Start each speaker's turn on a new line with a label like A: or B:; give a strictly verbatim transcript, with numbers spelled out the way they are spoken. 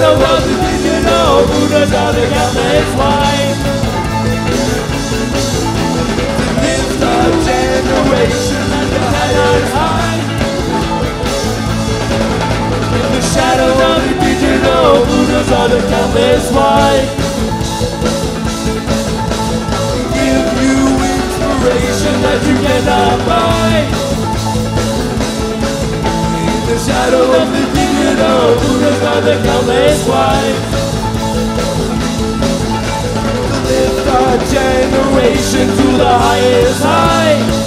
A: shadow of the digital Buddhas of the countless light. To lift a generation that you cannot hide. In the shadow of the digital Buddhas of the countless light. Give you inspiration that you cannot buy. In the shadow of the digital Buddhas of the countless light. To lift our generation to the highest height.